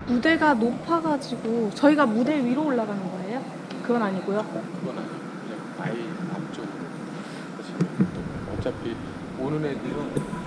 무대가 높아가지고 저희가 무대 위로 올라가는 거예요? 그건 아니고요. 그건 아니에요. 그냥 아예 앞쪽으로. 어차피 오는 애들은